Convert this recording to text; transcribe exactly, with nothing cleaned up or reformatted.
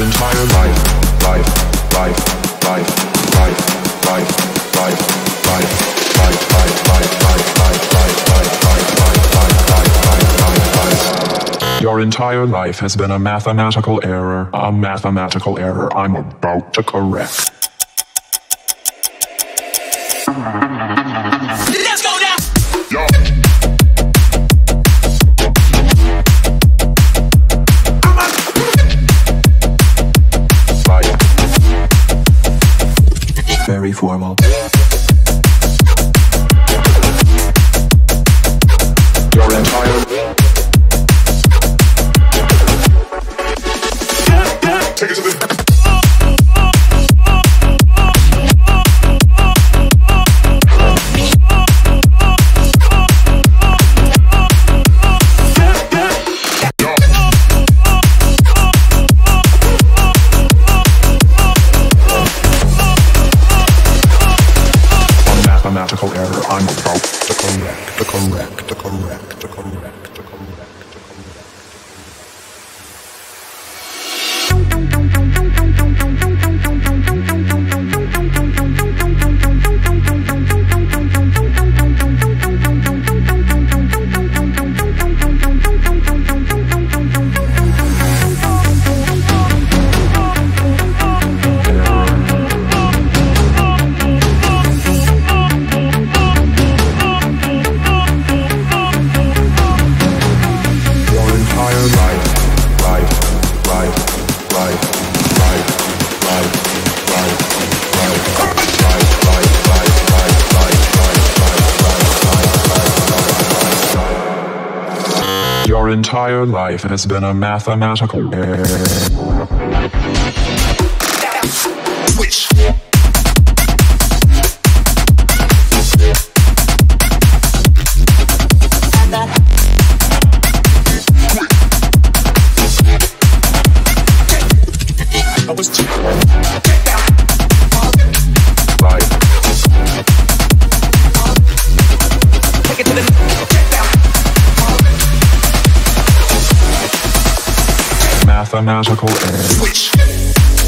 entire life, life, life, life, life, life, life, life, life, life, life, life, life, life, life, life, life, life, life, life. Your entire life has been a mathematical error, a mathematical error I'm about to correct. Let's go now. Yo. Right. Very formal. Your entire take it to the mathematical error I'm about to correct, to correct, to correct, to correct, to correct. Your entire life has been a mathematical error. Switch. I was too right. Take it to the mathematical error. Switch.